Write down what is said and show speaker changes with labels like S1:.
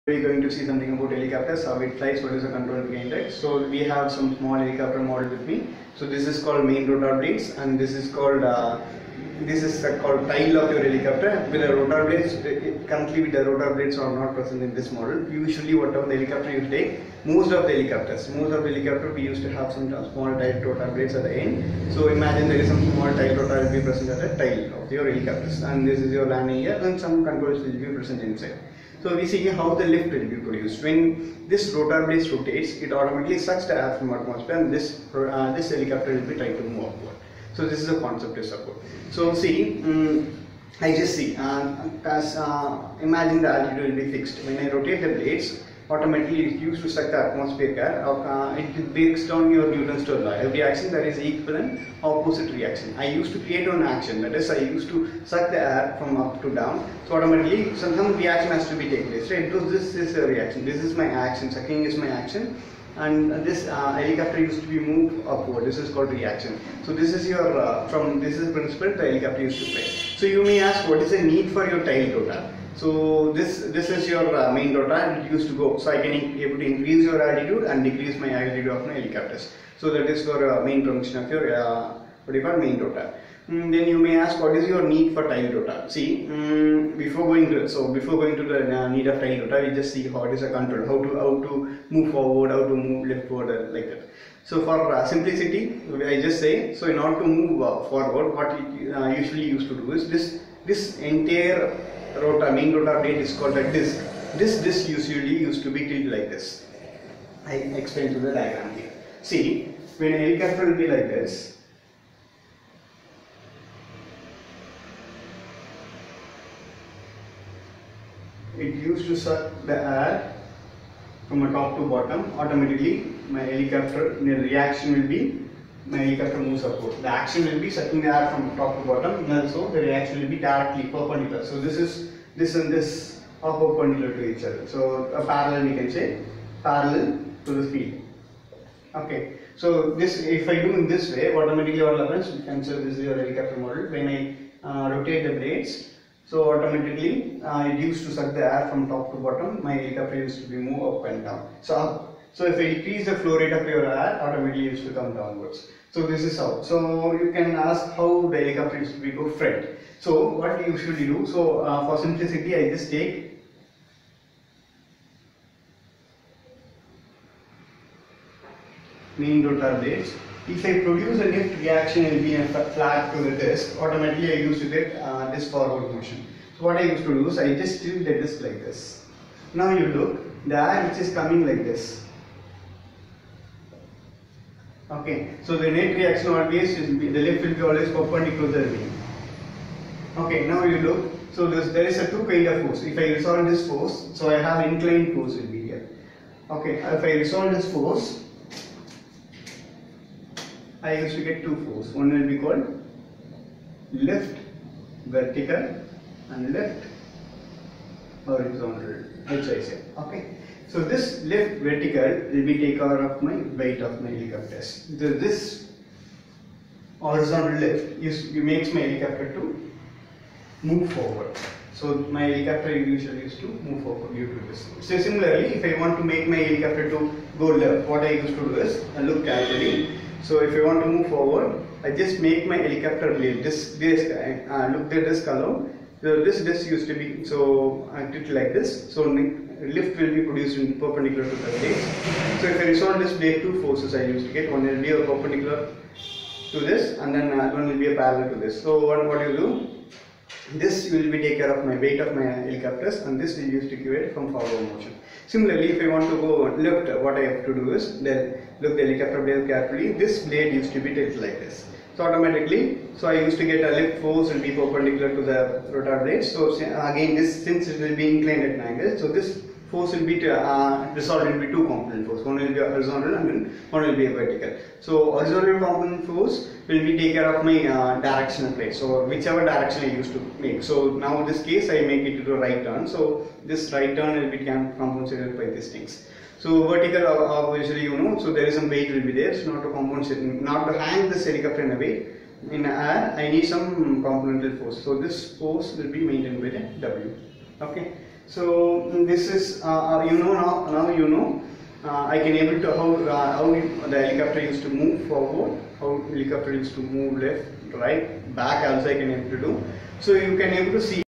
S1: We're going to see something about helicopters, how it flies, what is the control behind it. So we have some small helicopter model with me. So this is called main rotor blades, and this is called tail of your helicopter. With the rotor blades, currently with the rotor blades are not present in this model. Usually, whatever the helicopter you take, most of the helicopter we used to have some small tail rotor blades at the end. So imagine there is some small tail rotor will be present at the tail of your helicopters, and this is your landing gear, and some controls will be present inside. So we see how the lift will be produced. When this rotor blade rotates, it automatically sucks the air from atmosphere, and this helicopter will be trying to move upward. So this is the concept to support. So see, I just see, imagine the altitude will be fixed. When I rotate the blades, automatically it used to suck the atmospheric air. It breaks down your Newton's third law. Every action there is equivalent opposite reaction. I used to create one action, that is I used to suck the air from up to down. So automatically some reaction has to be taken place. Right? So this is a reaction. This is my action. Sucking is my action. And this helicopter used to be moved upward. This is called reaction. So this is your this is the principle the helicopter used to play. So you may ask, what is the need for your tail rotor? So this is your main rotor, and it used to go. So I can able to increase your altitude and decrease my altitude of my helicopters. So that is for main function of your what you call main rotor. Then you may ask, what is your need for tail rotor? See, before going to the need of tail rotor, we just see what is the control, how to move forward, how to move left forward, like that. So for simplicity, I just say, so in order to move forward, what we usually used to do is this entire rotor, main rotor blade is called a disc. This disc usually used to be tilted like this. I explain to the diagram here. See, when a helicopter will be like this, it used to suck the air from the top to bottom. Automatically, my helicopter, the reaction will be, my helicopter moves upward. The action will be sucking the air from top to bottom, and also the reaction will be directly perpendicular. So this and this are perpendicular to each other. So a parallel, we can say, parallel to the speed. Okay. So this, if I do in this way, automatically what happens? You can say this is your helicopter model. When I rotate the blades, so automatically it used to suck the air from top to bottom. My helicopter used to be move up and down. So if I decrease the flow rate of your air, automatically used to come downwards. So this is how. So you can ask how the helicopter used to be go front. So what we usually do, so for simplicity, I just take main rotor blades. If I produce a lift reaction, it will be a flat to the disc. Automatically I used to get this forward motion. So what I used to do is I just tilt the disc like this. Now you look, the air which is coming like this. Okay, so the net reaction always will be, the lift will be always perpendicular to the wing. Okay, now you look, so there is a two kind of force. If I resolve this force, so I have inclined force will be here. Okay, if I resolve this force, I used to get two forces. One will be called lift vertical and lift horizontal, which I said. Okay. So this lift vertical will be take care of my weight of my helicopters. This horizontal lift makes my helicopter to move forward. So my helicopter usually used to move forward due to this. So similarly, if I want to make my helicopter to go left, what I used to do is I look casually. So if I want to move forward, I just make my helicopter blade this look at this color. So this disc used to be, so I did like this. So lift will be produced in perpendicular to the blade. So if I resolve this blade, two forces I used to get. One will be a perpendicular to this, and then one will be a parallel to this. So what you do? This will be take care of my weight of my helicopters, and this will use to create from forward motion. Similarly, if I want to go left, what I have to do is then look the helicopter blade carefully. This blade used to be tilted like this. So automatically, so I used to get a lift force will be perpendicular to the rotor blade. So again, this since it will be inclined at an angle, so this force will be resolved into two component force. One will be a horizontal and then one will be a vertical. So horizontal component force will be take care of my directional plate. So whichever direction I used to make. So now in this case I make it to the right turn. So this right turn will be compensated by these things. So vertical obviously you know. So there is some weight will be there. So not to compensate, not to hang this helicopter in a weight. In air, I need some componental force. So this force will be maintained by the W. Okay. So this is you know now you know I can able to how the helicopter used to move forward, how helicopter used to move left, right, back also I can able to do. So you can able to see